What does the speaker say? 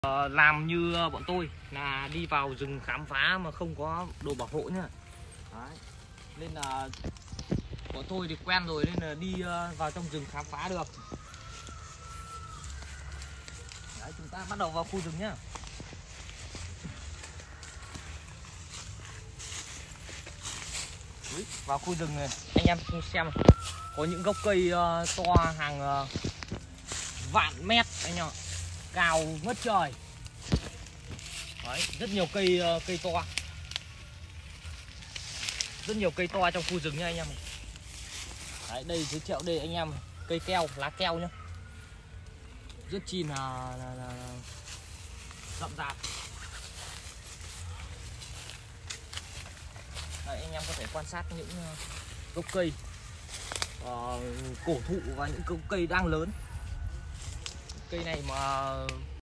Làm như bọn tôi là đi vào rừng khám phá mà không có đồ bảo hộ nhá. Đấy. Nên là bọn tôi thì quen rồi nên là đi vào trong rừng khám phá được. Đấy, chúng ta bắt đầu vào khu rừng nhá. Đấy, vào khu rừng này anh em xem có những gốc cây to hàng vạn mét anh em ạ, cao ngất trời. Đấy, rất nhiều cây to, rất nhiều cây to trong khu rừng nha anh em. Đấy, đây giới thiệu đây anh em, cây keo, lá keo nhá, rất chi là rậm rạp. Đấy, anh em có thể quan sát những gốc cây cổ thụ và những gốc cây đang lớn. Cây này mà